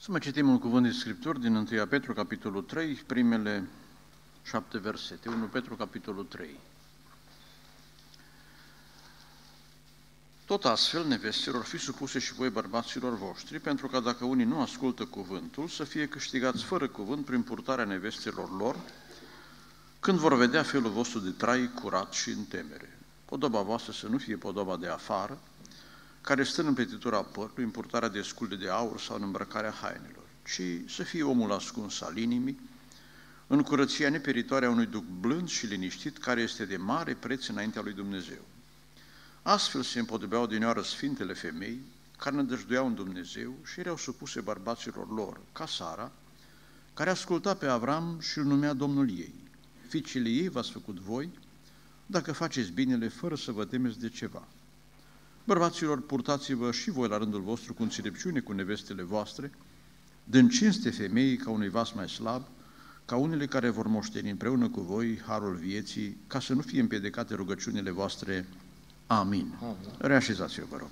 Să mai citim un cuvânt din Scripturi din 1 Petru, capitolul 3, primele 7 versete. 1 Petru, capitolul 3. Tot astfel, nevestelor, fiți supuse și voi bărbaților voștri, pentru că dacă unii nu ascultă cuvântul, să fie câștigați fără cuvânt prin purtarea nevestelor lor, când vor vedea felul vostru de trai curat și în temere. Podoba voastră să nu fie podoba de afară, care stă în împletitura părului, în purtarea de sculde de aur sau în îmbrăcarea hainelor, ci să fie omul ascuns al inimii, în curăția neperitoare a unui duc blând și liniștit, care este de mare preț înaintea lui Dumnezeu. Astfel se împodobeau odinioară sfintele femei, care nădăjduiau în Dumnezeu și erau supuse bărbaților lor, ca Sara, care asculta pe Avram și îl numea Domnul ei. Fiicele ei v-ați făcut voi, dacă faceți binele fără să vă temeți de ceva. Bărbaților, purtați-vă și voi la rândul vostru cu înțelepciune cu nevestele voastre, dând cinste femeii ca unui vas mai slab, ca unele care vor moșteni împreună cu voi harul vieții, ca să nu fie împiedicate rugăciunile voastre. Amin. Amin. Reașezați-vă, vă rog.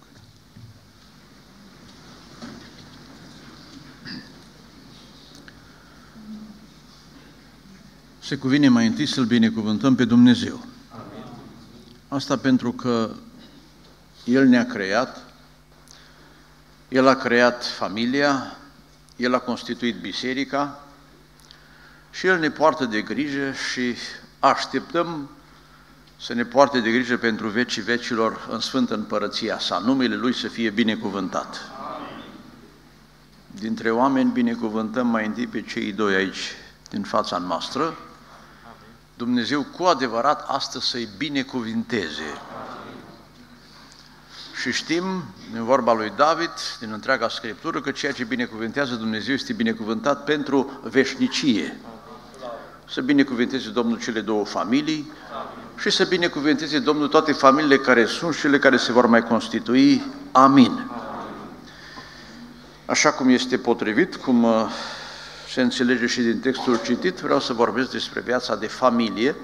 Se cuvine mai întâi să-L binecuvântăm pe Dumnezeu. Amin. Asta pentru că El ne-a creat, El a creat familia, El a constituit biserica și El ne poartă de grijă și așteptăm să ne poarte de grijă pentru vecii vecilor în Sfântă Împărăția Sa. Numele Lui să fie binecuvântat. Amin. Dintre oameni binecuvântăm mai întâi pe cei doi aici din fața noastră. Amin. Dumnezeu cu adevărat astăzi să-i binecuvinteze. Amin. Și știm, din vorba lui David, din întreaga Scriptură, că ceea ce binecuvintează Dumnezeu este binecuvântat pentru veșnicie. Amin. Să binecuvinteze Domnul cele două familii. Amin. Și să binecuvânteze Domnul toate familiile care sunt și cele care se vor mai constitui. Amin. Așa cum este potrivit, cum se înțelege și din textul citit, vreau să vorbesc despre viața de familie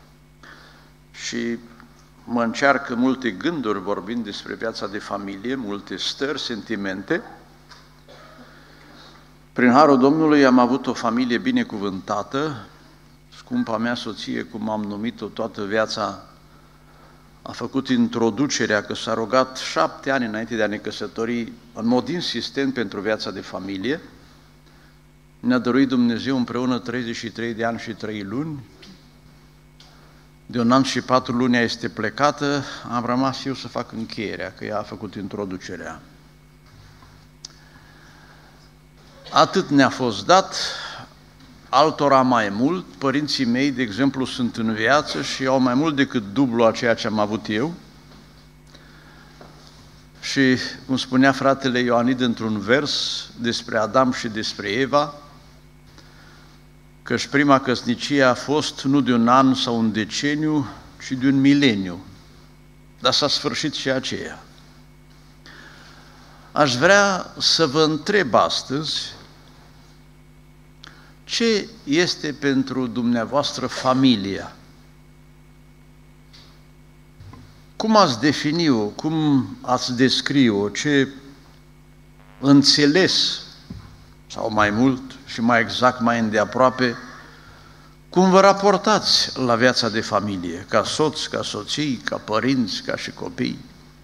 și mă încearcă multe gânduri vorbind despre viața de familie, multe stări, sentimente. Prin harul Domnului am avut o familie binecuvântată. Scumpa mea soție, cum am numit-o toată viața, a făcut introducerea că s-a rugat 7 ani înainte de a ne căsători în mod insistent pentru viața de familie. Ne-a dăruit Dumnezeu împreună 33 de ani și 3 luni. De 1 an și 4 luni ea este plecată, am rămas eu să fac încheierea, că ea a făcut introducerea. Atât ne-a fost dat, altora mai mult. Părinții mei, de exemplu, sunt în viață și au mai mult decât dublu a ceea ce am avut eu. Și, cum spunea fratele Ioanid într-un vers despre Adam și despre Eva, că-și prima căsnicie a fost nu de 1 an sau un deceniu, ci de 1 mileniu. Dar s-a sfârșit și aceea. Aș vrea să vă întreb astăzi, ce este pentru dumneavoastră familia? Cum ați defini-o? Cum ați descrie-o? Ce înțeles, sau mai mult și mai exact, mai îndeaproape, cum vă raportați la viața de familie, ca soți, ca soții, ca părinți, ca și copii?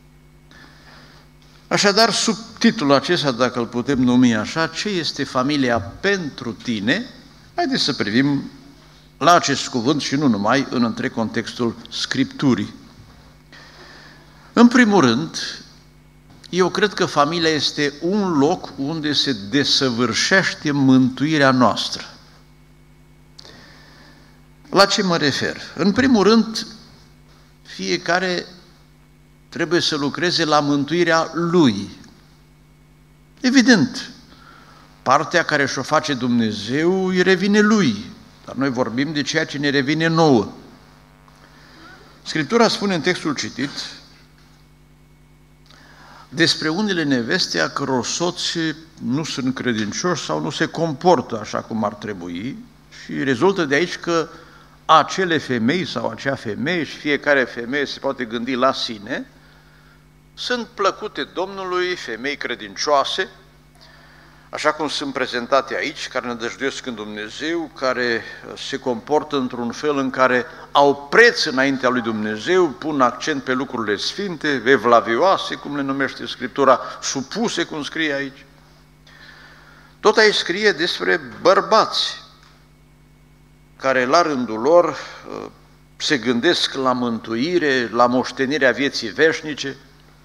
Așadar, sub titlul acesta, dacă îl putem numi așa, ce este familia pentru tine? Haideți să privim la acest cuvânt și nu numai în întreg contextul Scripturii. În primul rând, eu cred că familia este un loc unde se desăvârșește mântuirea noastră. La ce mă refer? În primul rând, fiecare trebuie să lucreze la mântuirea lui. Evident, partea care și-o face Dumnezeu îi revine lui, dar noi vorbim de ceea ce ne revine nouă. Scriptura spune în textul citit despre unele neveste a căror soți nu sunt credincioși sau nu se comportă așa cum ar trebui și rezultă de aici că acele femei sau acea femeie, și fiecare femeie se poate gândi la sine, sunt plăcute Domnului, femei credincioase, așa cum sunt prezentate aici, care nădăjduiesc în Dumnezeu, care se comportă într-un fel în care au preț înaintea lui Dumnezeu, pun accent pe lucrurile sfinte, evlavioase, cum le numește Scriptura, supuse, cum scrie aici. Tot aici scrie despre bărbați care la rândul lor se gândesc la mântuire, la moștenirea vieții veșnice,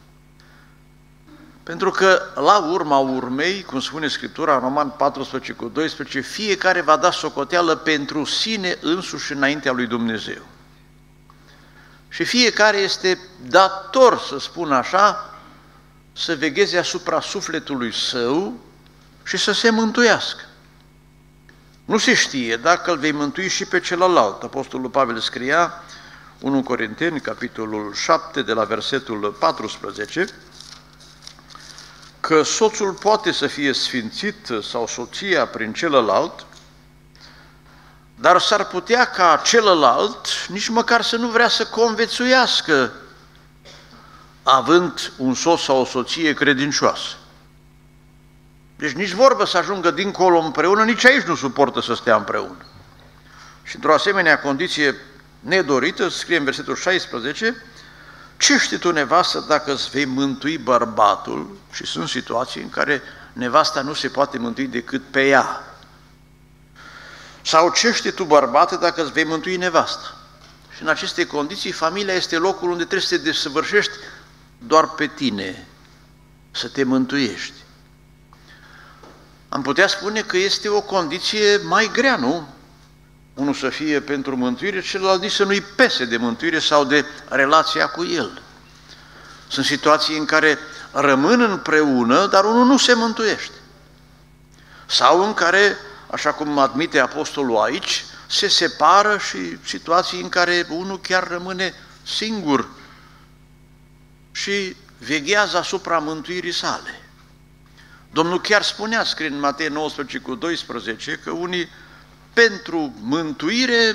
pentru că la urma urmei, cum spune Scriptura în Roman 14:12, fiecare va da socoteală pentru sine însuși înaintea lui Dumnezeu. Și fiecare este dator, să spun așa, să vegheze asupra sufletului său și să se mântuiască. Nu se știe dacă îl vei mântui și pe celălalt. Apostolul Pavel scria, 1 Corinteni, capitolul 7, de la versetul 14, că soțul poate să fie sfințit sau soția prin celălalt, dar s-ar putea ca celălalt nici măcar să nu vrea să conviețuiască având un soț sau o soție credincioasă. Deci nici vorbă să ajungă dincolo împreună, nici aici nu suportă să stea împreună. Și într-o asemenea condiție nedorită, scrie în versetul 16, ce știi tu, nevastă, dacă îți vei mântui bărbatul? Și sunt situații în care nevasta nu se poate mântui decât pe ea. Sau ce știi tu, bărbate, dacă îți vei mântui nevasta? Și în aceste condiții, familia este locul unde trebuie să te desăvârșești doar pe tine, să te mântuiești. Am putea spune că este o condiție mai grea, nu? Unul să fie pentru mântuire, celălalt nici să nu-i pese de mântuire sau de relația cu el. Sunt situații în care rămân împreună, dar unul nu se mântuiește. Sau în care, așa cum admite apostolul aici, se separă și situații în care unul chiar rămâne singur și veghează asupra mântuirii sale. Domnul chiar spunea, scrie în Matei 19:12, că unii pentru mântuire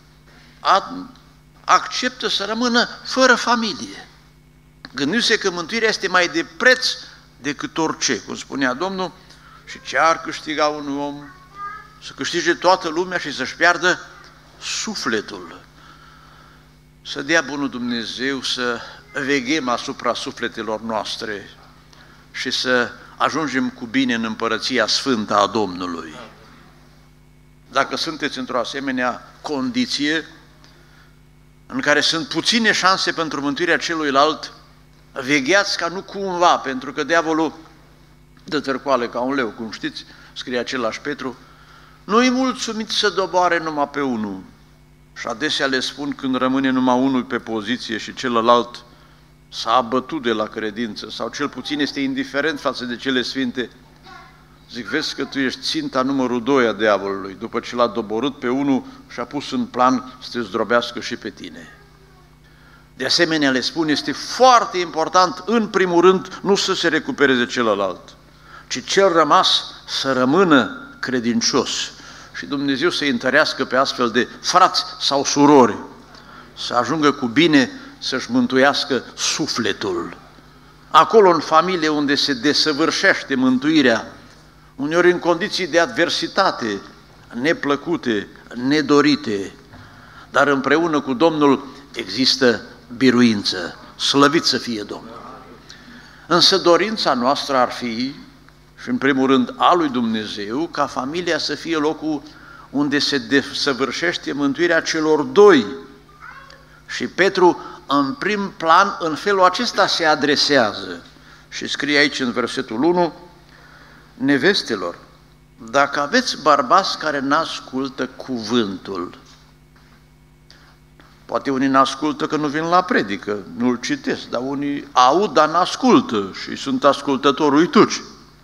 acceptă să rămână fără familie, gândindu-se că mântuirea este mai de preț decât orice, cum spunea Domnul, și ce ar câștiga un om? Să câștige toată lumea și să-și piardă sufletul. Să dea bunul Dumnezeu să veghem asupra sufletelor noastre și să ajungem cu bine în împărăția sfântă a Domnului. Dacă sunteți într-o asemenea condiție în care sunt puține șanse pentru mântuirea celuilalt, vegheați ca nu cumva, pentru că diavolul dă târcoale ca un leu, cum știți, scrie același Petru, nu-i mulțumit să doboare numai pe unul. Și adesea le spun, când rămâne numai unul pe poziție și celălalt s-a abătut de la credință, sau cel puțin este indiferent față de cele sfinte, zic, vezi că tu ești ținta numărul 2 a diavolului, după ce l-a doborât pe unul și a pus în plan să te zdrobească și pe tine. De asemenea, le spun, este foarte important, în primul rând, nu să se recupereze celălalt, ci cel rămas să rămână credincios și Dumnezeu să-i întărească pe astfel de frați sau surori, să ajungă cu bine să-și mântuiască sufletul. Acolo, în familie, unde se desăvârșește mântuirea, uneori în condiții de adversitate, neplăcute, nedorite, dar împreună cu Domnul există biruință. Slăvit să fie Domnul! Însă dorința noastră ar fi, și în primul rând a lui Dumnezeu, ca familia să fie locul unde se desăvârșește mântuirea celor doi. Și Petru, în prim plan, în felul acesta se adresează. Și scrie aici în versetul 1, nevestelor, dacă aveți bărbați care n-ascultă cuvântul, poate unii n-ascultă că nu vin la predică, nu-l citesc, dar unii aud, dar n-ascultă și sunt ascultători uituci.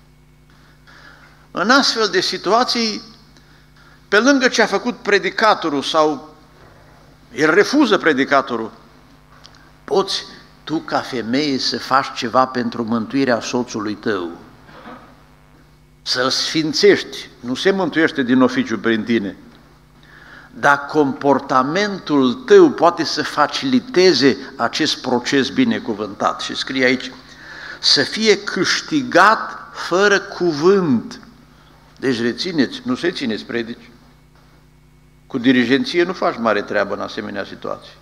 În astfel de situații, pe lângă ce a făcut predicatorul sau el refuză predicatorul, poți tu ca femeie să faci ceva pentru mântuirea soțului tău, să-l sfințești, nu se mântuiește din oficiu prin tine, dar comportamentul tău poate să faciliteze acest proces binecuvântat. Și scrie aici, să fie câștigat fără cuvânt. Deci rețineți, nu se țineți predici. Cu dirigenție nu faci mare treabă în asemenea situații.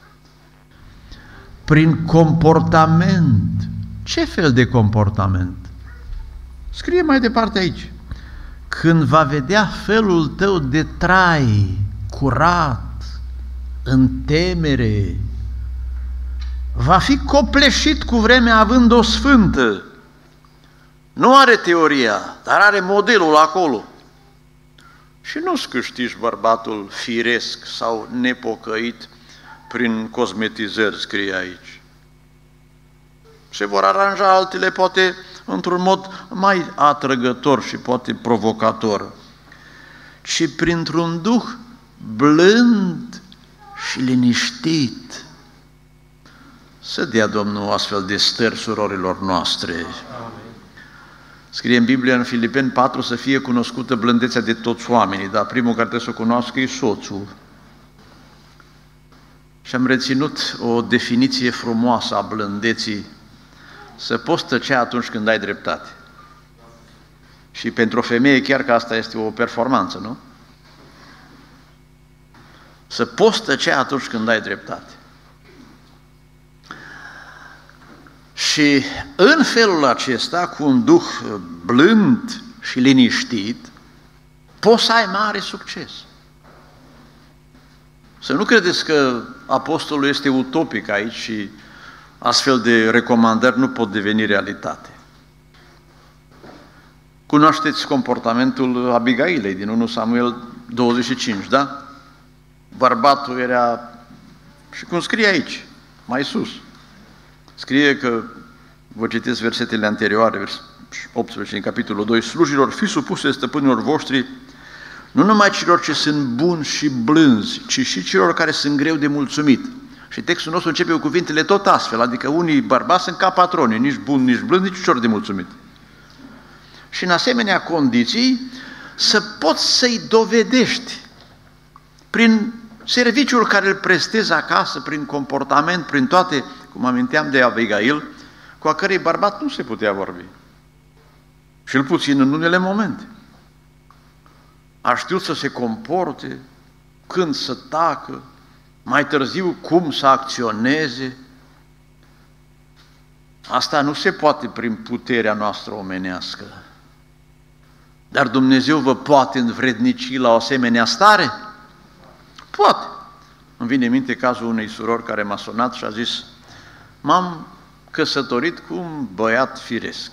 Prin comportament. Ce fel de comportament? Scrie mai departe aici. Când va vedea felul tău de trai curat, în temere, va fi copleșit cu vremea având-o sfântă. Nu are teoria, dar are modelul acolo. Și nu-ți câștigi bărbatul firesc sau nepocăit prin cosmetizări, scrie aici. Se vor aranja altele, poate într-un mod mai atrăgător și poate provocator, ci printr-un duh blând și liniștit. Să dea Domnul astfel de stări surorilor noastre. Amin. Scrie în Biblie, în Filipeni 4, să fie cunoscută blândețea de toți oamenii, dar primul care trebuie să o cunoască e soțul. Și am reținut o definiție frumoasă a blândeții: să poți tăcea atunci când ai dreptate. Și pentru o femeie chiar că asta este o performanță, nu? Să poți tăcea atunci când ai dreptate. Și în felul acesta, cu un duh blând și liniștit, poți să ai mare succes. Să nu credeți că apostolul este utopic aici și astfel de recomandări nu pot deveni realitate. Cunoașteți comportamentul Abigailei din 1 Samuel 25, da? Bărbatul era, și cum scrie aici, mai sus, scrie că, vă citesc versetele anterioare, 18 în capitolul 2, slujilor, fiți supuse stăpânilor voștri, nu numai celor ce sunt buni și blânzi, ci și celor care sunt greu de mulțumit. Și textul nostru începe cu cuvintele tot astfel, adică unii bărbați sunt ca patroni, nici buni, nici blânzi, nici ușor de mulțumit. Și în asemenea condiții să poți să-i dovedești prin serviciul care îl prestezi acasă, prin comportament, prin toate, cum aminteam de Abigail, cu a cărei bărbat nu se putea vorbi. Cel puțin în unele momente. A știut să se comporte, când să tacă, mai târziu cum să acționeze. Asta nu se poate prin puterea noastră omenească. Dar Dumnezeu vă poate învrednici la o asemenea stare? Poate. Îmi vine în minte cazul unei surori care m-a sunat și a zis: m-am căsătorit cu un băiat firesc.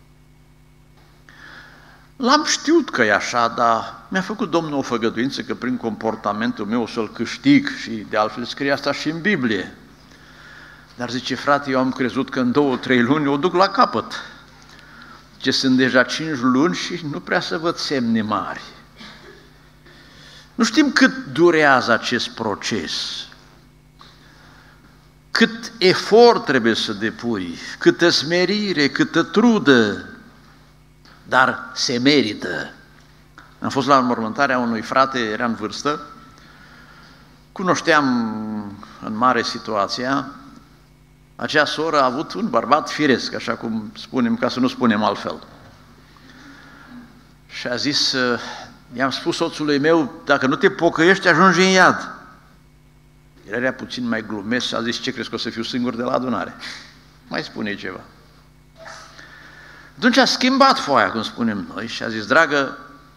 L-am știut că e așa, dar mi-a făcut Domnul o făgăduință că prin comportamentul meu o să-l câștig și de altfel scrie asta și în Biblie. Dar zice: frate, eu am crezut că în 2-3 luni o duc la capăt. Ce sunt deja 5 luni și nu prea să văd semne mari. Nu știm cât durează acest proces, cât efort trebuie să depui, câtă smerire, câtă trudă, dar se merită. Am fost la înmormântarea unui frate, era în vârstă, cunoșteam în mare situația, acea soră a avut un bărbat firesc, așa cum spunem, ca să nu spunem altfel. Și a zis, i-am spus soțului meu, dacă nu te pocăiești, ajungi în iad. El era puțin mai glumesc și a zis: ce crezi că o să fiu singur de la adunare? Mai spune ceva. Atunci a schimbat foaia, cum spunem noi, și a zis: dragă,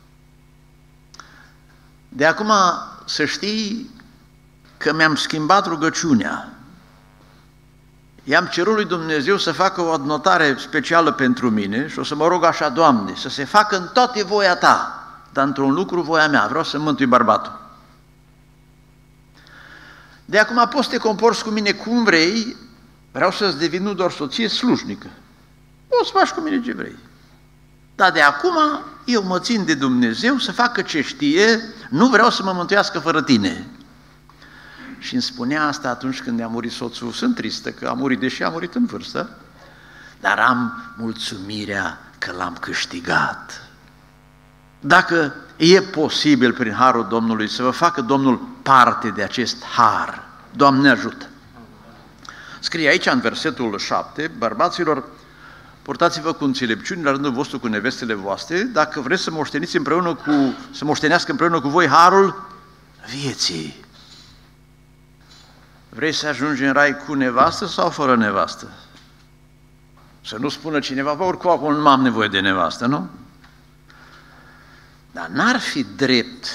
de acum să știi că mi-am schimbat rugăciunea. I-am cerut lui Dumnezeu să facă o adnotare specială pentru mine și o să mă rog așa: Doamne, să se facă în toate voia Ta, dar într-un lucru voia mea, vreau să mântui bărbatul. De acum poți să te comporți cu mine cum vrei, vreau să-ți devin nu doar soție, slujnică. Poți să faci cu mine ce vrei. Dar de acum eu mă țin de Dumnezeu să facă ce știe, nu vreau să mă mântuiască fără tine. Și îmi spunea asta atunci când a murit soțul. Sunt tristă că a murit, deși a murit în vârstă, dar am mulțumirea că l-am câștigat. Dacă e posibil prin harul Domnului să vă facă Domnul parte de acest har, Doamne ajută! Scrie aici în versetul 7, bărbaților, purtați-vă cu înțelepciune la rândul vostru cu nevestele voastre, dacă vreți să moșteniți să moștenească împreună cu voi harul vieții. Vrei să ajungi în rai cu nevastă sau fără nevastă? Să nu spună cineva, bă, oricum acum nu am nevoie de nevastă, nu? Dar n-ar fi drept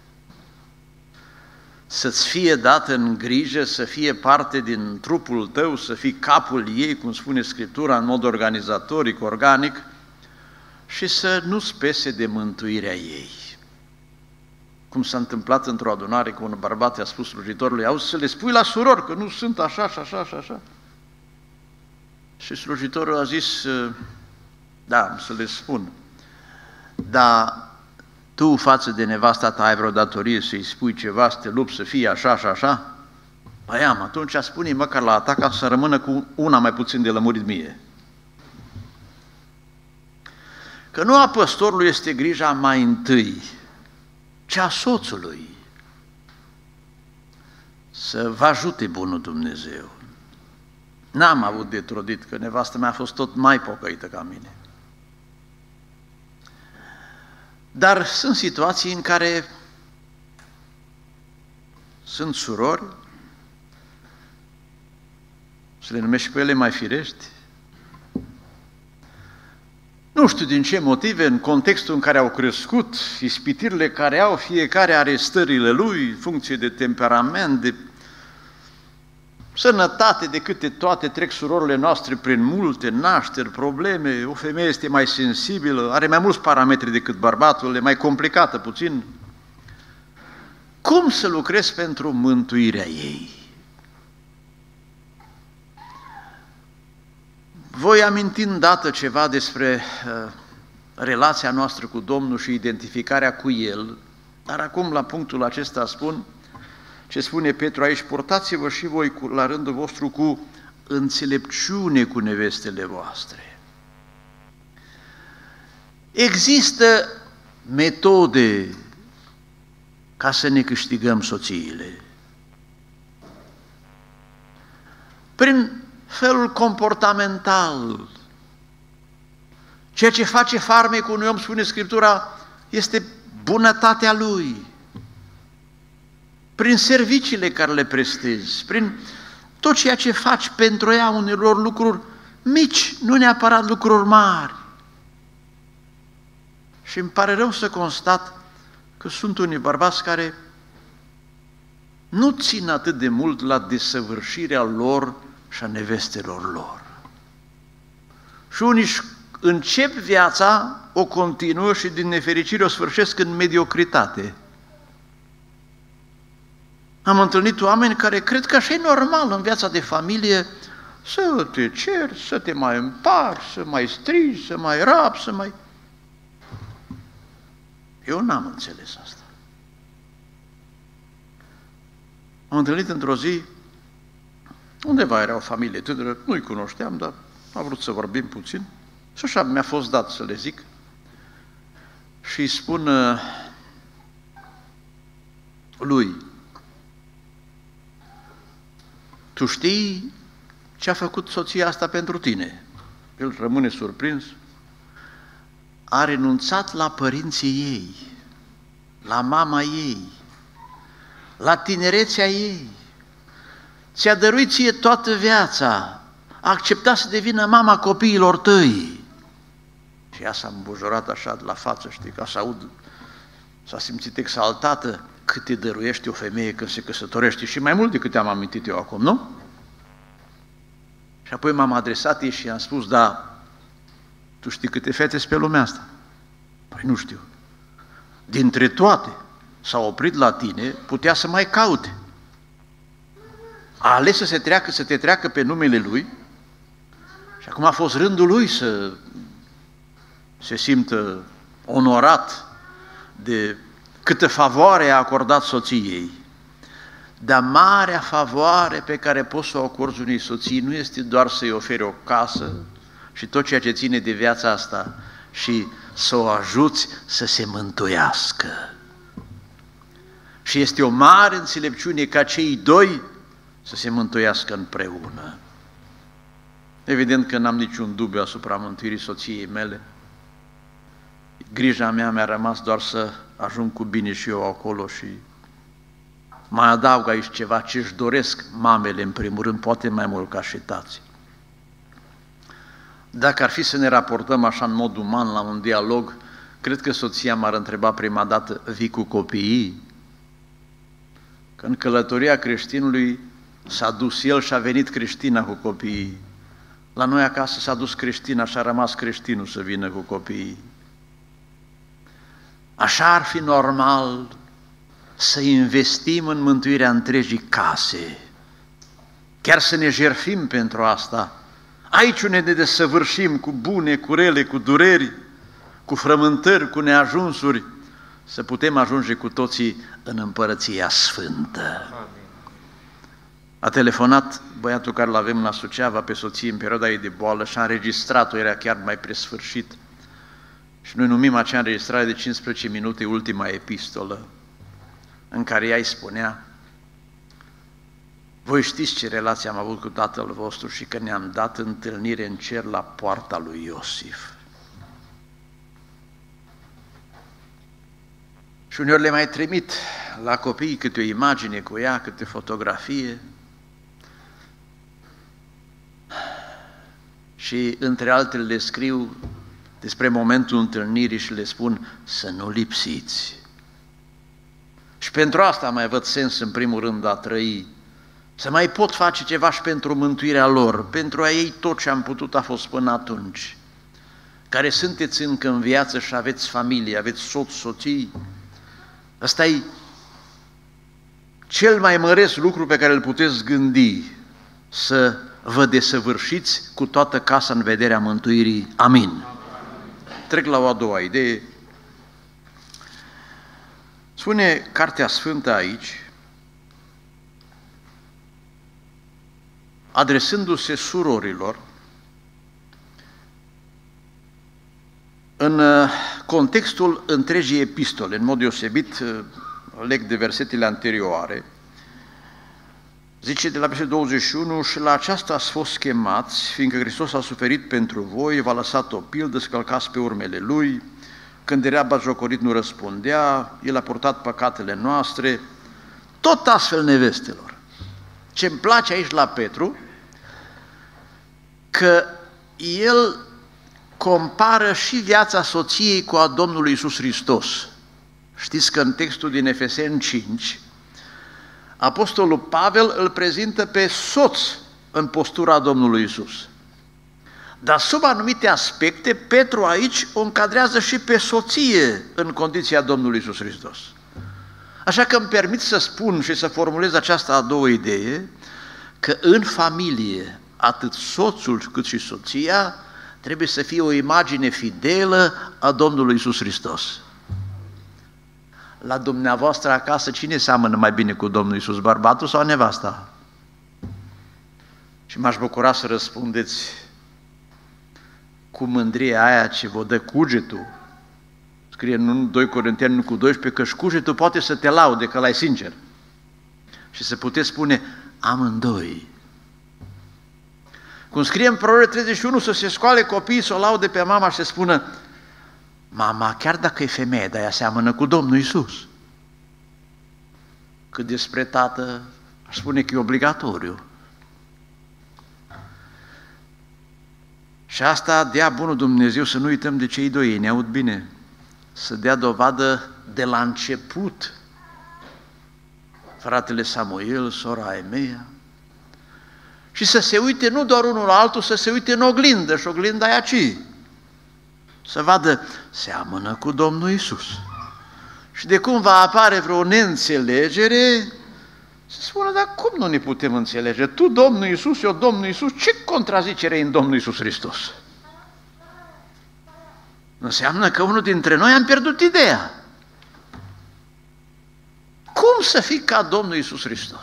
să-ți fie dată în grijă, să fie parte din trupul tău, să fii capul ei, cum spune Scriptura, în mod organizatoric, organic, și să nu-ți pese de mântuirea ei. Cum s-a întâmplat într-o adunare cu un bărbat, i-a spus slujitorului, auzi, să le spui la surori că nu sunt așa și așa și așa. Și slujitorul a zis, da, să le spun, dar tu față de nevasta ta ai vreo datorie să-i spui ceva, să te lupți să fie așa și așa? Păi am, atunci spune-i măcar la ta ca să rămână cu una mai puțin de lămurit mie. Că nu a păstorului este grija mai întâi, ci a soțului. Să vă ajute bunul Dumnezeu. N-am avut de trudit, că nevastă mea a fost tot mai pocăită ca mine. Dar sunt situații în care sunt surori, să le numești pe ele mai firești, nu știu din ce motive, în contextul în care au crescut, ispitirile care au, fiecare are stările lui, funcție de temperament, de sănătate, de câte toate trec surorile noastre prin multe nașteri, probleme, o femeie este mai sensibilă, are mai mulți parametri decât bărbatul, e mai complicată puțin. Cum să lucrezi pentru mântuirea ei? Voi aminti îndată ceva despre relația noastră cu Domnul și identificarea cu El, dar acum la punctul acesta spun ce spune Petru aici, purtați-vă și voi la rândul vostru cu înțelepciune cu nevestele voastre. Există metode ca să ne câștigăm soțiile. Prin felul comportamental. Ceea ce face farmecul unui om, spune Scriptura, este bunătatea lui. Prin serviciile care le prestezi, prin tot ceea ce faci pentru ea, unor lucruri mici, nu neapărat lucruri mari. Și îmi pare rău să constat că sunt unii bărbați care nu țin atât de mult la desăvârșirea lor și a nevestelor lor. Și unii încep viața, o continuă și din nefericire o sfârșesc în mediocritate. Am întâlnit oameni care cred că așa e normal în viața de familie să te ceri, să te mai împari, să mai strigi, să mai rapi, să mai... Eu n-am înțeles asta. Am întâlnit într-o zi, undeva era o familie tânără, nu-i cunoșteam, dar a vrut să vorbim puțin și așa mi-a fost dat să le zic. Și îi spun lui, tu știi ce a făcut soția asta pentru tine? El rămâne surprins. A renunțat la părinții ei, la mama ei, la tinerețea ei. Ți-a dăruit ție toată viața, a acceptat să devină mama copiilor tăi. Și ea s-a îmbujorat așa de la față, știi, ca să aud, s-a simțit exaltată. Cât te dăruiește o femeie când se căsătorește și mai mult decât am amintit eu acum, nu? Și apoi m-am adresat ei și i-am spus, da, tu știi câte fete sunt pe lumea asta? Păi nu știu. Dintre toate s-a oprit la tine, putea să mai caute. A ales să te treacă pe numele lui și acum a fost rândul lui să se simtă onorat de câtă favoare a acordat soției. Dar marea favoare pe care poți să o acorzi unei soții nu este doar să-i oferi o casă și tot ceea ce ține de viața asta și să o ajuți să se mântuiască. Și este o mare înțelepciune ca cei doi să se mântuiască împreună. Evident că n-am niciun dubiu asupra mântuirii soției mele. Grija mea mi-a rămas doar să ajung cu bine și eu acolo și mai adaug aici ceva ce își doresc mamele în primul rând, poate mai mult ca și tații. Dacă ar fi să ne raportăm așa în mod uman la un dialog, cred că soția m-ar întreba prima dată, vii cu copiii? Că în călătoria creștinului s-a dus el și a venit creștina cu copiii. La noi acasă s-a dus creștina și a rămas creștinul să vină cu copiii. Așa ar fi normal să investim în mântuirea întregii case, chiar să ne jertfim pentru asta. Aici unde ne desăvârșim cu bune, cu rele, cu dureri, cu frământări, cu neajunsuri, să putem ajunge cu toții în Împărăția Sfântă. Amin. A telefonat băiatul care l-avem la Suceava pe soție în perioada ei de boală și a înregistrat-o, era chiar mai presfârșit. Și noi numim acea înregistrare de 15 minute ultima epistolă, în care ea îi spunea: voi știți ce relație am avut cu tatăl vostru și că ne-am dat întâlnire în cer la poarta lui Iosif. Și uneori le mai trimit la copii câte o imagine cu ea, câte o fotografie. Și între altele le scriu despre momentul întâlnirii și le spun să nu lipsiți. Și pentru asta mai văd sens în primul rând a trăi, să mai pot face ceva și pentru mântuirea lor, pentru a ei tot ce am putut a fost până atunci. Care sunteți încă în viață și aveți familie, aveți soț, soții, ăsta e cel mai măreț lucru pe care îl puteți gândi, să vă desăvârșiți cu toată casa în vederea mântuirii. Amin. Trec la o a doua idee. Spune Cartea Sfântă aici, adresându-se surorilor, în contextul întregii epistole, în mod deosebit, leg de versetele anterioare, zice de la versetul 21, și la aceasta ați fost chemați, fiindcă Hristos a suferit pentru voi, v-a lăsat o pildă, să călcați pe urmele Lui, când era batjocorit nu răspundea, El a purtat păcatele noastre, tot astfel nevestelor. Ce-mi place aici la Petru, că el compară și viața soției cu a Domnului Iisus Hristos. Știți că în textul din Efeseni 5, Apostolul Pavel îl prezintă pe soț în postura Domnului Iisus. Dar sub anumite aspecte, Petru aici o încadrează și pe soție în condiția Domnului Iisus Hristos. Așa că îmi permit să spun și să formulez această a doua idee, că în familie, atât soțul cât și soția trebuie să fie o imagine fidelă a Domnului Iisus Hristos. La dumneavoastră acasă, cine seamănă mai bine cu Domnul Iisus, bărbatul sau nevasta? Și m-aș bucura să răspundeți cu mândria aia ce vă dă cugetul. Scrie în 2 Corinteni 1:12 că și cugetul poate să te laude, că l-ai sincer. Și să puteți spune amândoi. Cum scrie în Proverbe 31, să se scoale copiii, să o laude pe mama și să spună: mama, chiar dacă e femeie, dar ea seamănă cu Domnul Iisus. Cât despre tată, aș spune că e obligatoriu. Și asta dea bunul Dumnezeu, să nu uităm de cei doi, ei ne aud bine, să dea dovadă de la început, fratele Samuel, sora Emea, și să se uite nu doar unul la altul, să se uite în oglindă, și oglinda e aici. Să vadă, seamănă cu Domnul Iisus. Și de cum va apare vreo neînțelegere, să spună, dar cum nu ne putem înțelege? Tu, Domnul Iisus, eu, Domnul Iisus, ce contrazicere e în Domnul Iisus Hristos? Înseamnă că unul dintre noi am pierdut ideea. Cum să fii ca Domnul Iisus Hristos?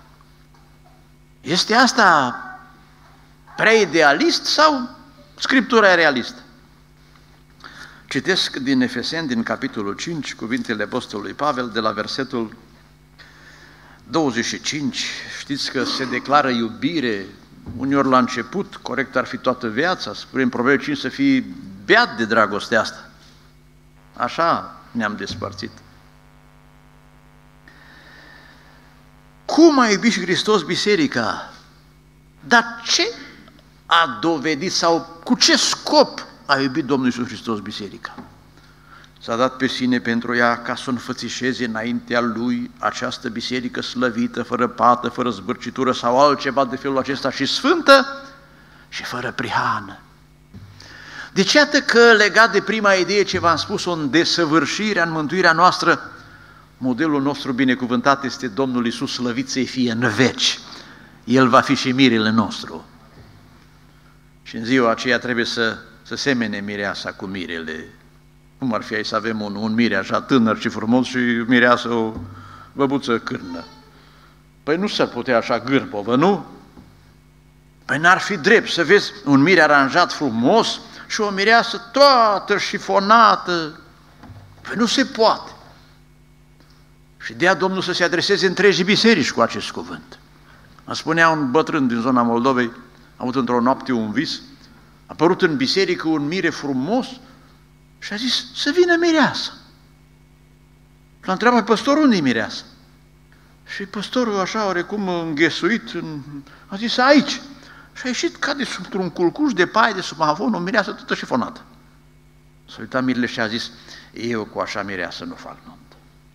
Este asta prea idealist sau Scriptura e realistă? Citesc din Efeseni, din capitolul 5, cuvintele Apostolului Pavel, de la versetul 25. Știți că se declară iubire uneori la început, corect ar fi toată viața, spune în Proverbe 5 să fii beat de dragostea asta. Așa ne-am despărțit. Cum a iubit și Hristos biserica? Dar ce a dovedit sau cu ce scop a iubit Domnul Iisus Hristos biserica? S-a dat pe sine pentru ea ca să o înfățișeze înaintea Lui această biserică slăvită, fără pată, fără zbârcitură sau altceva de felul acesta, și sfântă și fără prihană. Deci iată că, legat de prima idee ce v-am spus-o, în desăvârșirea, în mântuirea noastră, modelul nostru binecuvântat este Domnul Iisus, slăvit să-i fie în veci. El va fi și mirele nostru. Și în ziua aceea trebuie să semene mireasa cu mirele. Cum ar fi aici să avem un mire așa tânăr și frumos și mireasă o băbuță cârnă? Păi nu s-ar putea așa gârpovă, nu? Păi n-ar fi drept să vezi un mire aranjat frumos și o mireasă toată șifonată. Păi nu se poate. Și de-aia Domnul să se adreseze întregii biserici cu acest cuvânt. Îmi spunea un bătrân din zona Moldovei, a avut într-o noapte un vis, a apărut în biserică un mire frumos și a zis să vină mireasă. L-a întrebat păstorul, unde-i mireasă? Și păstorul așa oarecum înghesuit, a zis aici. Și a ieșit ca de într-un culcuș de paie de sub avon, o mireasă toată șifonată. S-a uitat mirele și a zis, eu cu așa mireasă nu fac nuntă.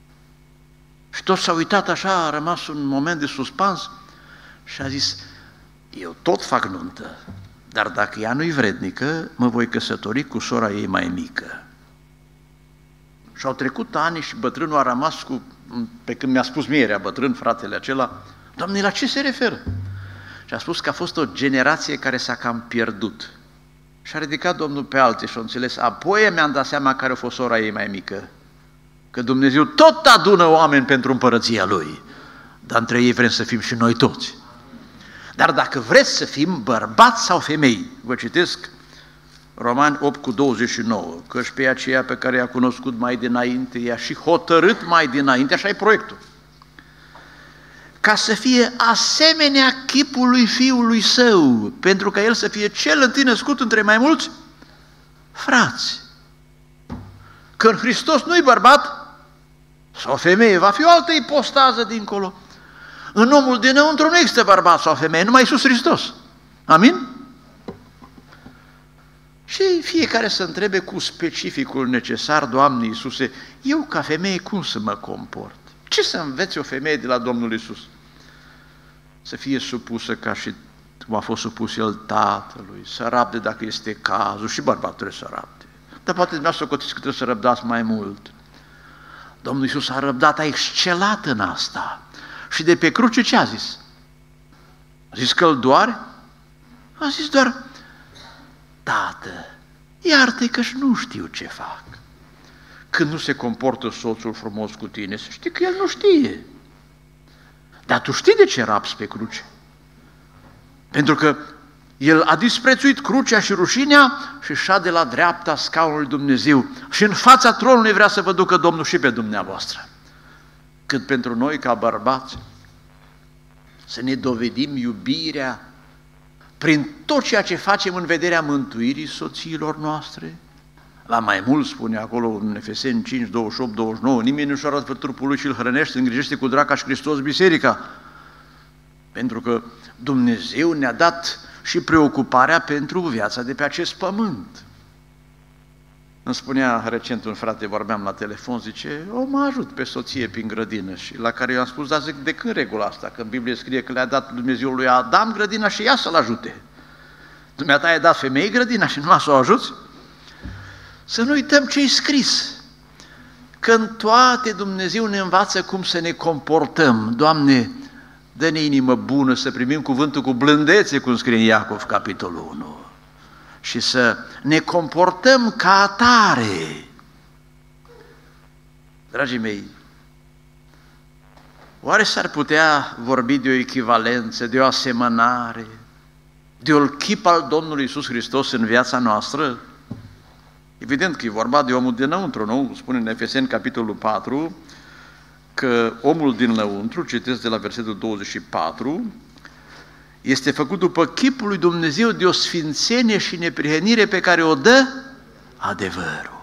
Și toți s-au uitat așa, a rămas un moment de suspans și a zis, eu tot fac nuntă, dar dacă ea nu-i vrednică, mă voi căsători cu sora ei mai mică. Și au trecut ani și bătrânul a rămas pe când mi-a spus mierea, bătrân, fratele acela, Doamne, la ce se referă? Și a spus că a fost o generație care s-a cam pierdut. Și a ridicat Domnul pe alții și a înțeles, apoi mi-am dat seama care a fost sora ei mai mică, că Dumnezeu tot adună oameni pentru împărăția Lui, dar între ei vrem să fim și noi toți. Dar dacă vreți să fim bărbați sau femei, vă citesc Romani 8:29, căci pe aceea pe care i-a cunoscut mai dinainte, i-a și hotărât mai dinainte, așa e proiectul, ca să fie asemenea chipului Fiului Său, pentru ca El să fie cel întâi născut între mai mulți frați. Că în Hristos nu-i bărbat sau femeie, va fi o altă ipostază dincolo. În omul dinăuntru nu există bărbat sau femeie, numai Iisus Hristos. Amin? Și fiecare să întrebe cu specificul necesar, Doamne Iisuse, eu ca femeie cum să mă comport? Ce să învețe o femeie de la Domnul Iisus? Să fie supusă ca și cum a fost supus El Tatălui, să rabde dacă este cazul, și bărbatul trebuie să rabde. Dar poate dumneavoastră socotiți că trebuie să răbdați mai mult. Domnul Iisus a răbdat, a excelat în asta. Și de pe cruce ce a zis? A zis că îl doare? A zis doar, Tată, iartă-i că-și nu știu ce fac. Când nu se comportă soțul frumos cu tine, să știi că el nu știe. Dar tu știi de ce rabzi pe cruce? Pentru că el a disprețuit crucea și rușinea și șade la dreapta scaunului Dumnezeu și în fața tronului vrea să vă ducă Domnul și pe dumneavoastră. Cât pentru noi ca bărbați să ne dovedim iubirea prin tot ceea ce facem în vederea mântuirii soțiilor noastre. La mai mult spune acolo în Efeseni 5, 28, 29, nimeni nu-și arată trupul lui și îl hrănește, îngrijește cu draca și Hristos biserica. Pentru că Dumnezeu ne-a dat și preocuparea pentru viața de pe acest pământ. Îmi spunea recent un frate, vorbeam la telefon, zice, mă ajut pe soție prin grădină, și la care eu am spus, dar zic, de când regula asta? Că în Biblie scrie că le-a dat Dumnezeu lui Adam grădina și ea să-l ajute. Dumneata i-ai dat femeii grădina și numai să o ajuți? Să nu uităm ce-i scris, că în toate Dumnezeu ne învață cum să ne comportăm. Doamne, dă-ne inimă bună să primim cuvântul cu blândețe, cum scrie în Iacov, capitolul 1. Și să ne comportăm ca atare. Dragii mei, oare s-ar putea vorbi de o echivalență, de o asemănare, de un chip al Domnului Iisus Hristos în viața noastră? Evident că e vorba de omul dinăuntru, nu? Spune în Efeseni, capitolul 4, că omul dinăuntru, citesc de la versetul 24, este făcut după chipul lui Dumnezeu, de o sfințenie și neprihănire pe care o dă adevărul.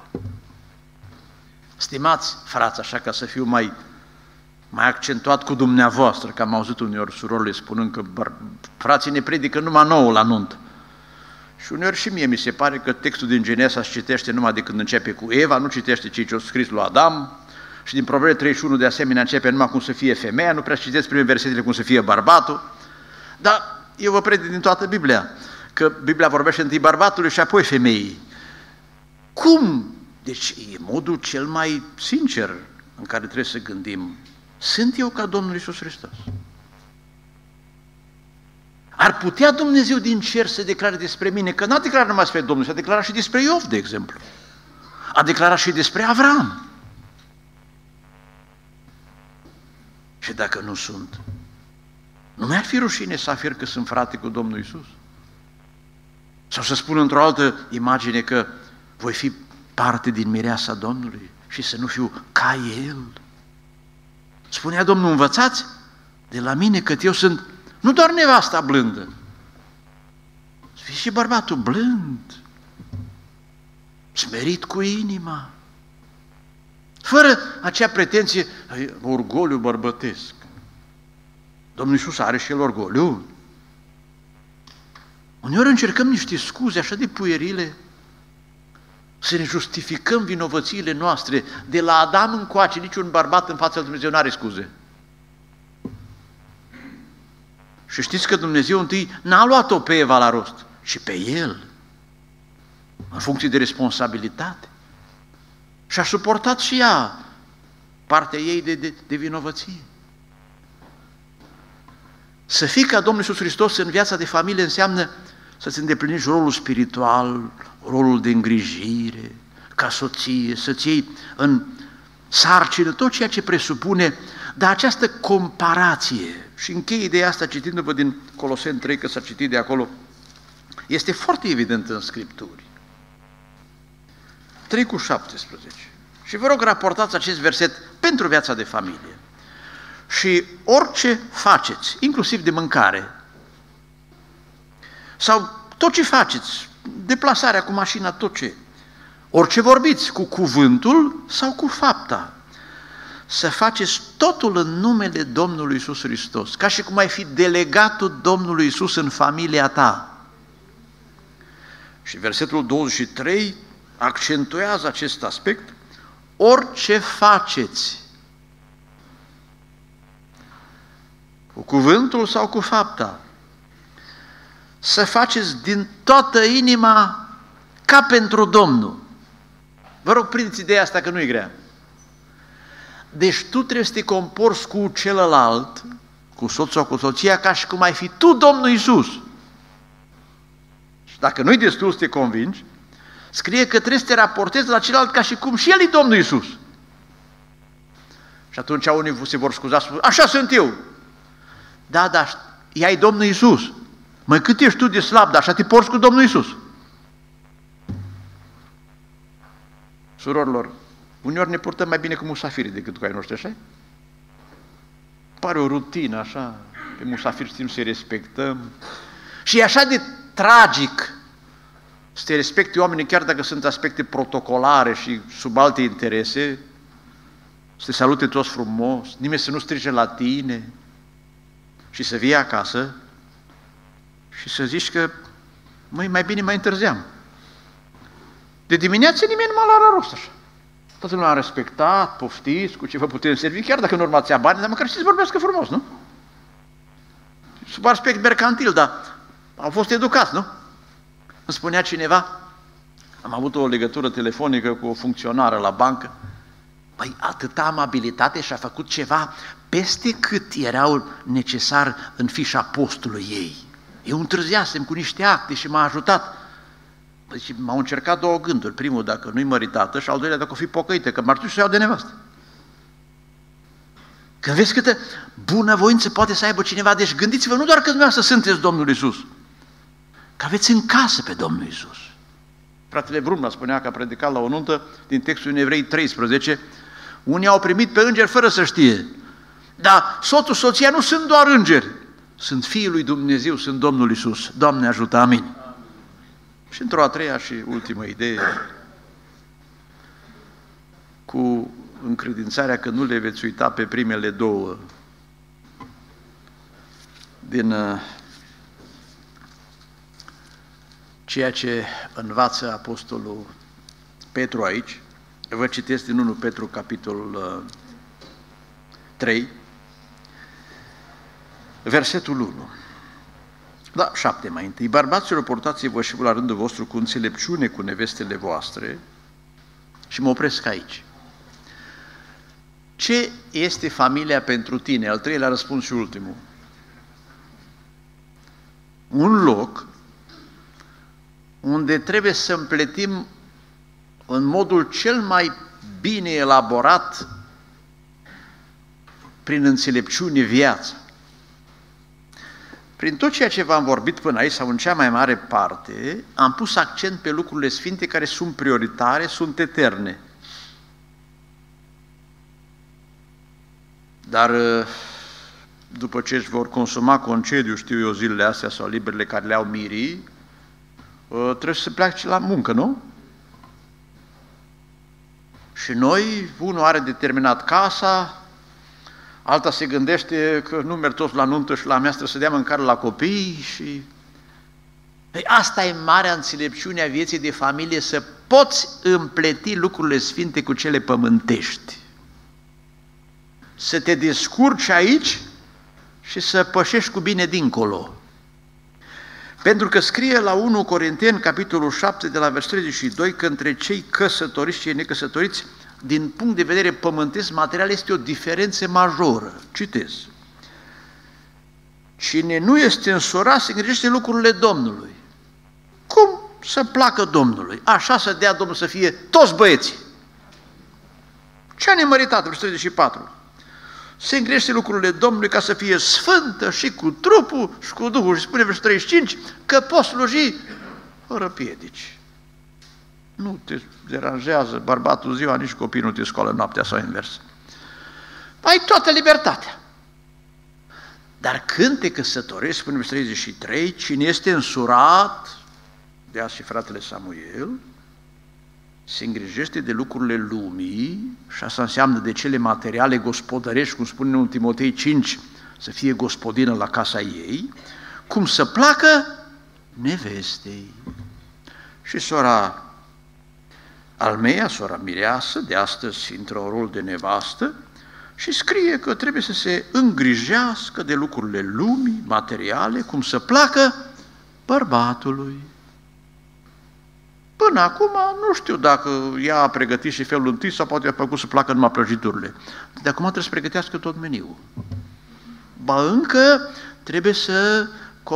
Stimați frați, așa ca să fiu mai accentuat cu dumneavoastră, că am auzit uneori surorile spunând că frații ne predică numai nouă la nuntă. Și uneori și mie mi se pare că textul din Genesa se citește numai de când începe cu Eva, nu citește ce a scris lui Adam, și din Proverbe 31 de asemenea începe numai cum să fie femeia, nu prea citeți primele versetele cum să fie bărbatul, dar eu vă predic din toată Biblia, că Biblia vorbește întâi bărbatului și apoi femeii. Cum? Deci e modul cel mai sincer în care trebuie să gândim. Sunt eu ca Domnul Iisus Hristos? Ar putea Dumnezeu din cer să declare despre mine, că n-a declarat numai despre Domnul, s-a declarat și despre Iov, de exemplu. A declarat și despre Avram. Și dacă nu sunt, nu mi-ar fi rușine să afir că sunt frate cu Domnul Iisus? Sau să spun într-o altă imagine că voi fi parte din mireasa Domnului și să nu fiu ca El? Spunea Domnul, învățați de la mine că eu sunt nu doar nevasta blândă, să fii și bărbatul blând, smerit cu inima, fără acea pretenție, orgoliu bărbătesc. Domnul Iisus are și El orgoliu. Uneori încercăm niște scuze așa de puierile să ne justificăm vinovățiile noastre. De la Adam încoace, niciun bărbat în fața lui Dumnezeu nu are scuze. Și știți că Dumnezeu întâi n-a luat-o pe Eva la rost, ci pe el, în funcție de responsabilitate. Și a suportat și ea partea ei de vinovăție. Să fii ca Domnul Iisus Hristos în viața de familie înseamnă să-ți îndeplinești rolul spiritual, rolul de îngrijire, ca soție, să-ți iei în sarcină tot ceea ce presupune, dar această comparație, și închei ideea asta citindu-vă din Coloseni 3, că s-a citit de acolo, este foarte evident în Scripturi. 3:17. Și vă rog, raportați acest verset pentru viața de familie. Și orice faceți, inclusiv de mâncare, sau tot ce faceți, deplasarea cu mașina, tot ce, orice vorbiți, cu cuvântul sau cu fapta, să faceți totul în numele Domnului Iisus Hristos, ca și cum ai fi delegatul Domnului Iisus în familia ta. Și versetul 23 accentuează acest aspect, orice faceți, cu cuvântul sau cu fapta, să faceți din toată inima ca pentru Domnul. Vă rog, prindeți ideea asta că nu e grea. Deci tu trebuie să te comporți cu celălalt, cu soțul sau cu soția, ca și cum ai fi tu Domnul Iisus. Și dacă nu-i destul să te convingi, scrie că trebuie să te raportezi la celălalt ca și cum și el e Domnul Iisus. Și atunci unii se vor scuza, spun, așa sunt eu. Da, dar ea e Domnul Iisus. Măi, cât ești tu de slab, dar așa te porți cu Domnul Iisus. Surorilor, uneori ne purtăm mai bine cu musafirii decât cu ai noștri, așa? Pare o rutină, așa, pe musafiri știm să-i respectăm. Și e așa de tragic să te respecte oamenii, chiar dacă sunt aspecte protocolare și sub alte interese, să te salute toți frumos, nimeni să nu strige la tine și să vii acasă și să zici că, măi, mai bine mai întârzeam. De dimineață nimeni nu m-a luat la rost așa. Toată lumea a respectat, poftiți, cu ce vă putem servi, chiar dacă nu urmați bani, dar măcar știți să vorbească frumos, nu? Sub aspect mercantil, dar au fost educați, nu? Îmi spunea cineva, am avut o legătură telefonică cu o funcționară la bancă, păi atâta amabilitate și a făcut ceva peste cât erau necesar în fișa postului ei. Eu întârziasem cu niște acte și m-a ajutat. Deci m-au încercat două gânduri. Primul, dacă nu-i măritată, și al doilea, dacă o fi pocăită, că m-ar duce să iau de nevastă. Când vezi câtă bunăvoință poate să aibă cineva, deci gândiți-vă, nu doar că dumneavoastră sunteți Domnul Iisus, că aveți în casă pe Domnul Iisus. Fratele Brumna spunea că a predicat la o nuntă din textul în Evrei 13, unii au primit pe îngeri fără să știe. Dar soțul, soția nu sunt doar îngeri, sunt Fiul lui Dumnezeu, sunt Domnul Iisus. Doamne ajută, amin. Și într-o a treia și ultimă idee, cu încredințarea că nu le veți uita pe primele două din ceea ce învață Apostolul Petru aici. Vă citesc din 1 Petru, capitolul 3, versetul 1. Da, 7 mai întâi. Bărbaților, purtați-vă și la rândul vostru cu înțelepciune cu nevestele voastre. Și mă opresc aici. Ce este familia pentru tine? Al treilea răspuns și ultimul. Un loc unde trebuie să împletim în modul cel mai bine elaborat prin înțelepciune viața. Prin tot ceea ce v-am vorbit până aici, sau în cea mai mare parte, am pus accent pe lucrurile sfinte care sunt prioritare, sunt eterne. Dar după ce își vor consuma concediu, știu eu, zilele astea sau liberele care le-au mirii, trebuie să plece la muncă, nu? Și noi, unul are determinat casa, alta se gândește că nu merg toți la nuntă și la mea să dea mâncare la copii și... Păi asta e marea înțelepciune a vieții de familie, să poți împleti lucrurile sfinte cu cele pământești. Să te descurci aici și să pășești cu bine dincolo. Pentru că scrie la 1 Corinteni, capitolul 7, de la versetul 32, că între cei căsătoriți și cei necăsătoriți, din punct de vedere pământesc, material, este o diferență majoră. Citez. Cine nu este însurat, se îngrijește lucrurile Domnului. Cum să placă Domnului? Așa să dea Domnul să fie toți băieții. Ce-a nemăritat, versetul 34. Se îngrijește lucrurile Domnului ca să fie sfântă și cu trupul și cu Duhul. Și spune versetul 35 că poți sluji fără piedici. Nu te deranjează bărbatul ziua, nici copiii nu te scoală noaptea sau invers. Ai toată libertatea. Dar când te căsătorești, spune versetul 33, cine este însurat, de azi și fratele Samuel, se îngrijește de lucrurile lumii, și asta înseamnă de cele materiale gospodărești, cum spune în Timotei 5, să fie gospodină la casa ei, cum să placă nevestei. Și sora Almeia, sora Mireasă, de astăzi intră în rol de nevastă și scrie că trebuie să se îngrijească de lucrurile lumii, materiale, cum să placă bărbatului. Până acum nu știu dacă ea a pregătit și felul întâi sau poate a făcut să placă numai prăjiturile. De acum trebuie să pregătească tot meniul. Ba încă trebuie să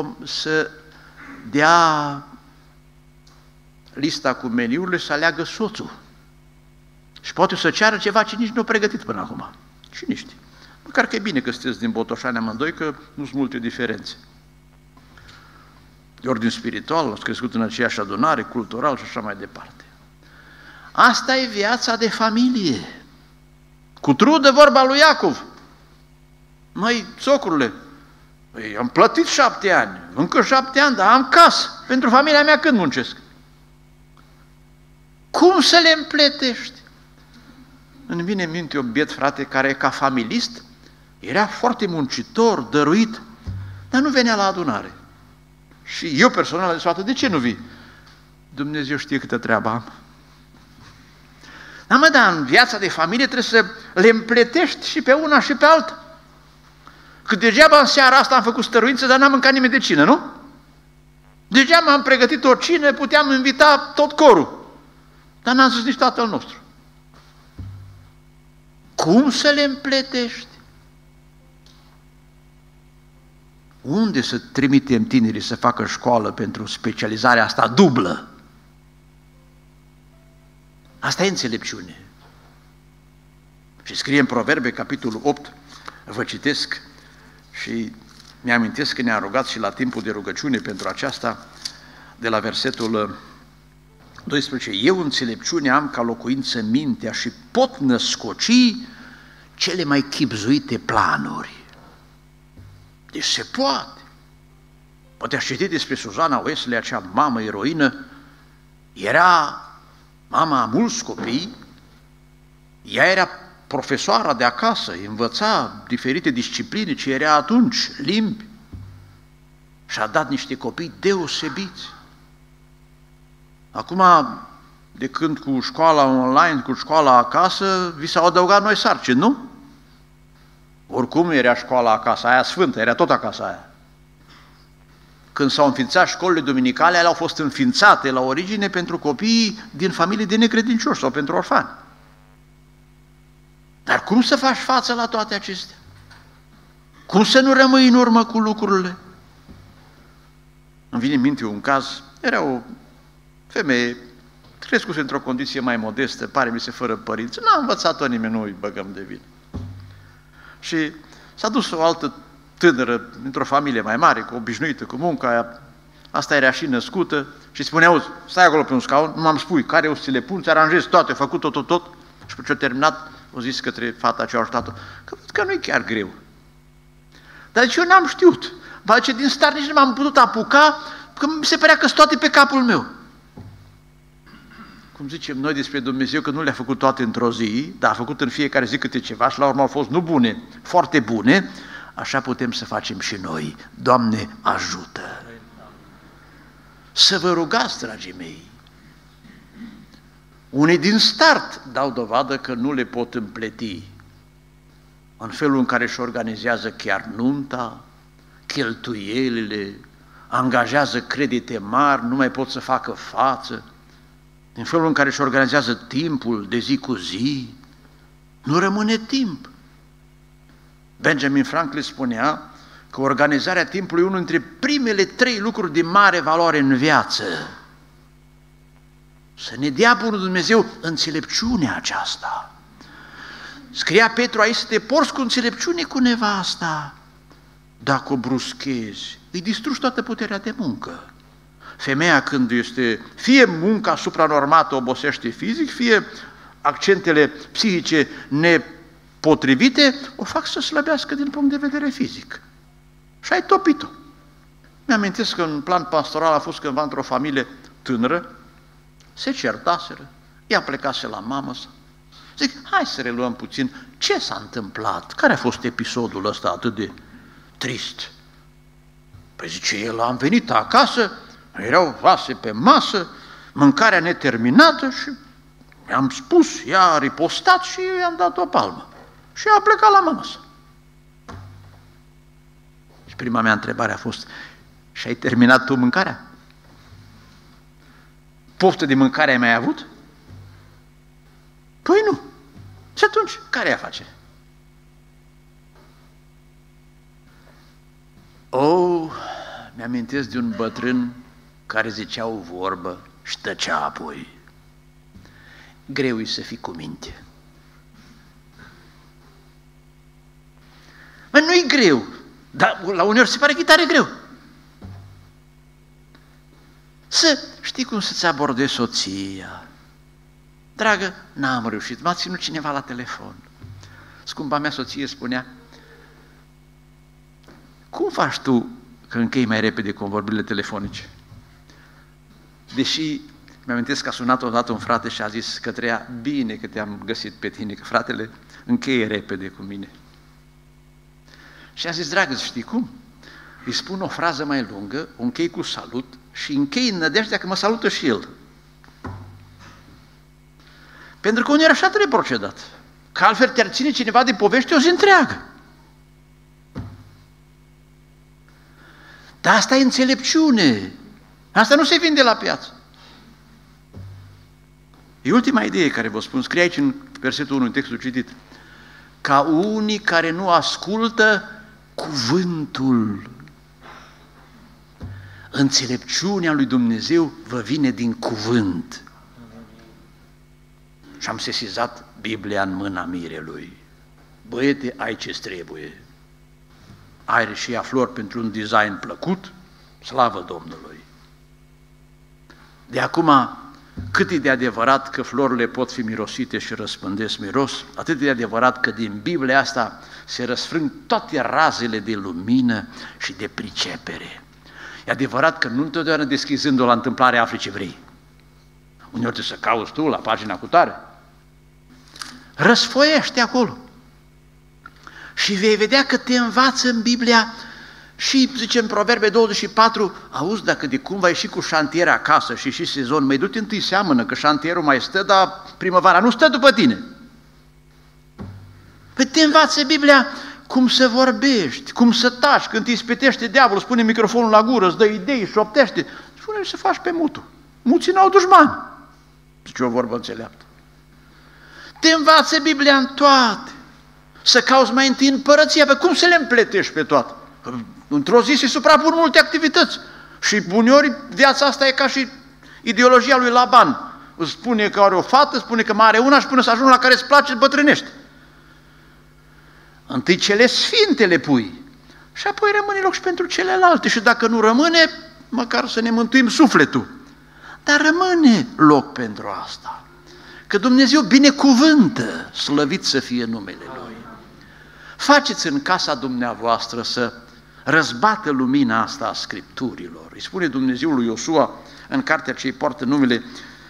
dea lista cu meniurile, să aleagă soțul. Și poate să ceară ceva ce nici nu a pregătit până acum. Cine știe? Măcar că e bine că sunteți din Botoșani amândoi, că nu sunt multe diferențe. De ordin spiritual, ați crescut în aceeași adunare, cultural și așa mai departe. Asta e viața de familie. Cu trudă, vorba lui Iacov. Măi, socrule, am plătit 7 ani, încă 7 ani, dar am casă. Pentru familia mea când muncesc? Cum să le împletești? Îmi vine în minte un biet frate care, ca familist, era foarte muncitor, dăruit, dar nu venea la adunare. Și eu personal am zis, de ce nu vii? Dumnezeu știe câtă treabă am. Dar în viața de familie trebuie să le împletești și pe una și pe alta. Că degeaba în seara asta am făcut stăruință, dar n-am mâncat nimeni de cină, nu? Degeaba am pregătit o cină, puteam invita tot corul. Dar n-am zis nici Tatăl nostru. Cum să le împletești? Unde să trimitem tinerii să facă școală pentru specializarea asta dublă? Asta e înțelepciune. Și scrie în Proverbe, capitolul 8, vă citesc și mi-amintesc că ne-am rugat și la timpul de rugăciune pentru aceasta, de la versetul 12. Eu înțelepciune am ca locuință mintea și pot născoci cele mai chibzuite planuri. Deci se poate. Poate aș citi despre Suzana Wesley, acea mamă eroină. Era mama a mulți copii, ea era profesoara de acasă, învăța diferite discipline ce era atunci, limbi, și a dat niște copii deosebiți. Acum, de când cu școala online, cu școala acasă, vi s-au adăugat noi sarcini, nu? Oricum era școala acasă, aia sfântă, era tot acasă aia. Când s-au înființat școlile duminicale, ele au fost înființate la origine pentru copiii din familii de necredincioși sau pentru orfani. Dar cum să faci față la toate acestea? Cum să nu rămâi în urmă cu lucrurile? Îmi vine în minte un caz, era o femeie crescuse într-o condiție mai modestă, pare mi se fără părinți, n-a învățat-o nimeni, nu îi băgăm de vină. Și s-a dus o altă tânără, într-o familie mai mare, cu obișnuită cu munca aia, asta era și născută, și spunea, auzi, stai acolo pe un scaun, nu m-am spui, care o să ți le pun, ți aranjezi toate, făcut tot, și pe ce-a terminat, o zis către fata ce a ajutat-o, că văd că nu-i chiar greu. Dar deci eu n-am știut, ba ce din start nici nu m-am putut apuca, că mi se părea că sunt toate pe capul meu. Cum zicem noi despre Dumnezeu, că nu le-a făcut toate într-o zi, dar a făcut în fiecare zi câte ceva și la urmă au fost nu bune, foarte bune, așa putem să facem și noi. Doamne, ajută! Să vă rugați, dragii mei. Unii din start dau dovadă că nu le pot împleti în felul în care își organizează chiar nunta, cheltuielile, angajează credite mari, nu mai pot să facă față, în felul în care își organizează timpul de zi cu zi, nu rămâne timp. Benjamin Franklin spunea că organizarea timpului e unul dintre primele 3 lucruri de mare valoare în viață. Să ne dea Bunul Dumnezeu înțelepciunea aceasta. Scria Petru aici să te porți cu înțelepciune cu nevasta. Dacă o bruschezi, îi distrugi toată puterea de muncă. Femeia când este, fie munca supranormată obosește fizic, fie accentele psihice nepotrivite, o fac să slăbească din punct de vedere fizic. Și ai topit-o. Mi-amintesc că în plan pastoral a fost cândva într-o familie tânără, se certaseră, ea plecase la mamă sa. Zic, hai să reluăm puțin, ce s-a întâmplat? Care a fost episodul ăsta atât de trist? Păi zice, el a venit acasă, erau vase pe masă, mâncarea neterminată și i-am spus, ea a ripostat și eu i-am dat o palmă. Și a plecat la mama sa. Și prima mea întrebare a fost, și ai terminat tu mâncarea? Poftă de mâncare ai mai avut? Păi nu. Și atunci, care e afacerea? Mi-amintesc de un bătrân care zicea o vorbă și tăcea apoi. Greu e să fii cu minte. Mă, nu-i greu, dar la uneori se pare că e tare greu. Să știi cum să-ți abordezi soția. Dragă, n-am reușit, m-a ținut cineva la telefon. Scumpa mea soție spunea, cum faci tu că închei mai repede convorbirile telefonice? Deși mi-amintesc că a sunat odată un frate și a zis către ea, bine că te-am găsit pe tine, că fratele încheie repede cu mine. Și a zis, dragă, știi cum? Îi spun o frază mai lungă, o închei cu salut și închei în nădejdea că mă salută și el. Pentru că uneori așa trebuie procedat. Că altfel te-ar ține cineva de povești o zi întreagă. Dar asta e înțelepciune. Asta nu se vinde la piață. E ultima idee care vă spun. Scrie aici în versetul 1, în textul citit. Ca unii care nu ascultă cuvântul. Înțelepciunea lui Dumnezeu vă vine din cuvânt. Și am sesizat Biblia în mâna mirelui. Băiete, ai ce-ți trebuie. Ai și ea flori pentru un design plăcut, slavă Domnului. De acum, cât e de adevărat că florile pot fi mirosite și răspândesc miros, atât de adevărat că din Biblia asta se răsfrâng toate razele de lumină și de pricepere. E adevărat că nu întotdeauna deschizând-o la întâmplare afli ce vrei. Uneori trebuie să cauți tu la pagina cutare. Răsfoiește acolo. Și vei vedea că te învață în Biblia și, zice în Proverbe 24, auzi, dacă de cum vai ieși cu șantier acasă și sezon, mai du-te întâi seamănă, că șantierul mai stă, dar primăvara nu stă după tine. Păi te învață Biblia cum să vorbești, cum să taci, când te ispitește diavolul, spune microfonul la gură, îți dă idei, șoptește, spune să faci pe mutul. Muții n-au dușmani, zice o vorbă înțeleaptă. Te învață Biblia în toate, să cauți mai întâi împărăția, pe cum să le împletești pe toate? Într-o zi se suprapun multe activități și uneori viața asta e ca și ideologia lui Laban. Îți spune că are o fată, spune că mai are una și până să ajungi la care îți place, bătrânești. Întâi cele sfinte le pui și apoi rămâne loc și pentru celelalte și dacă nu rămâne, măcar să ne mântuim sufletul. Dar rămâne loc pentru asta. Că Dumnezeu binecuvântă, slăvit să fie numele Lui. Faceți în casa dumneavoastră să răzbată lumina asta a Scripturilor. Îi spune Dumnezeu lui Iosua în cartea ce îi poartă numele,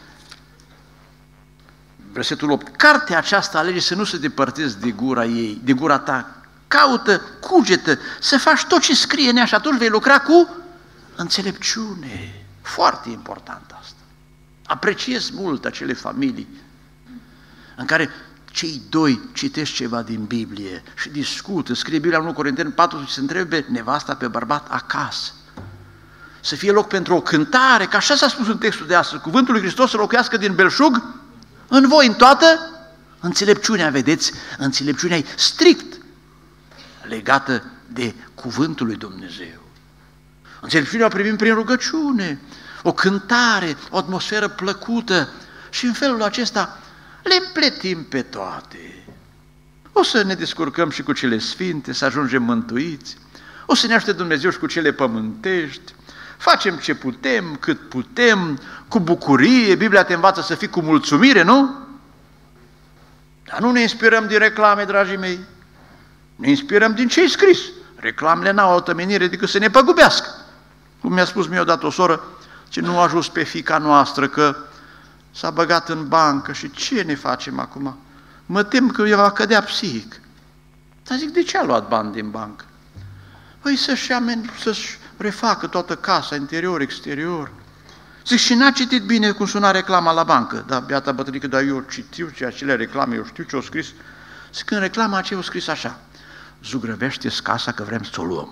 versetul 8, cartea aceasta alege să nu se depărtezi de gura ei, de gura ta, caută, cugetă, să faci tot ce scrie în ea și atunci vei lucra cu înțelepciune. Foarte important asta. Apreciez mult acele familii în care cei doi citesc ceva din Biblie și discută, scrie Biblia în 1 Corinteni 4 și se întrebe nevasta pe bărbat acasă. Să fie loc pentru o cântare, că așa s-a spus în textul de astăzi, cuvântul lui Hristos să locuiască din belșug în voi, în toată înțelepciunea, vedeți, înțelepciunea e strict legată de cuvântul lui Dumnezeu. Înțelepciunea o privim prin rugăciune, o cântare, o atmosferă plăcută și în felul acesta le împletim pe toate. O să ne descurcăm și cu cele sfinte, să ajungem mântuiți, o să ne ajute Dumnezeu și cu cele pământești, facem ce putem, cât putem, cu bucurie, Biblia te învață să fii cu mulțumire, nu? Dar nu ne inspirăm din reclame, dragii mei, ne inspirăm din ce-i scris. Reclamele n-au altă menire decât să ne păgubească. Cum mi-a spus mie odată o soră, ce nu a ajuns pe fiica noastră, că s-a băgat în bancă și ce ne facem acum? Mă tem că ea va cădea psihic. Dar zic, de ce a luat bani din bancă? Păi să-și refacă toată casa, interior, exterior. Zic, și n-a citit bine cum suna reclama la bancă. Da, beata bătrânică, dar eu citiu acele reclame, eu știu ce au scris. Zic, în reclama aceea au scris așa, zugrăvește-ți casa că vrem să o luăm.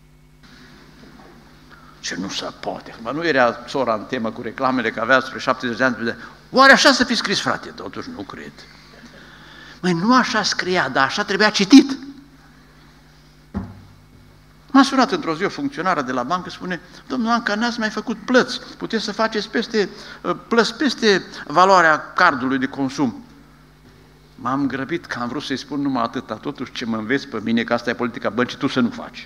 Ce nu se poate. Mă, nu era sora în temă cu reclamele, că avea spre 70 de ani. Oare așa să fi scris, frate? Totuși nu cred. Măi, nu așa scria, dar așa trebuia citit. M-a sunat într-o zi o funcționară de la bancă, spune, domnul Anca, n-ați mai făcut plăți, puteți să faceți plăți peste valoarea cardului de consum. M-am grăbit că am vrut să-i spun numai atâta, totuși ce mă înveți pe mine, că asta e politica băncii, tu să nu faci.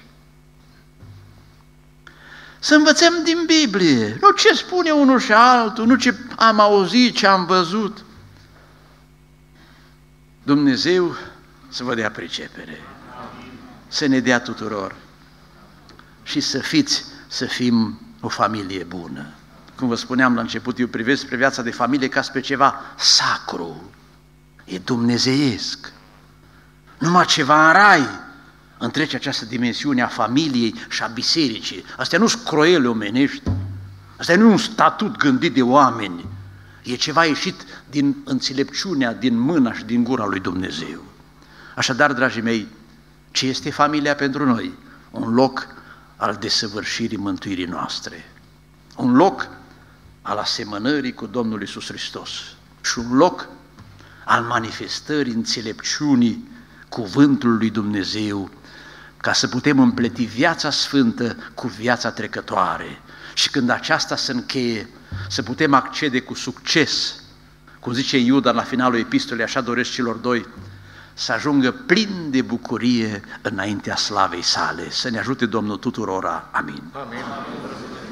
Să învățăm din Biblie, nu ce spune unul și altul, nu ce am auzit, ce am văzut. Dumnezeu să vă dea pricepere, să ne dea tuturor și să fim o familie bună. Cum vă spuneam la început, eu privesc spre viața de familie ca spre ceva sacru, e dumnezeiesc. Numai ceva în rai întrece această dimensiune a familiei și a bisericii. Astea nu sunt croiele omenești, astea nu e un statut gândit de oameni, e ceva ieșit din înțelepciunea, din mâna și din gura lui Dumnezeu. Așadar, dragii mei, ce este familia pentru noi? Un loc al desăvârșirii mântuirii noastre, un loc al asemănării cu Domnul Iisus Hristos și un loc al manifestării înțelepciunii cuvântului lui Dumnezeu, ca să putem împleti viața sfântă cu viața trecătoare și când aceasta se încheie, să putem accede cu succes, cum zice Iuda la finalul epistolei, așa doresc celor doi, să ajungă plin de bucurie înaintea slavei sale. Să ne ajute Domnul tuturora. Amin. Amin.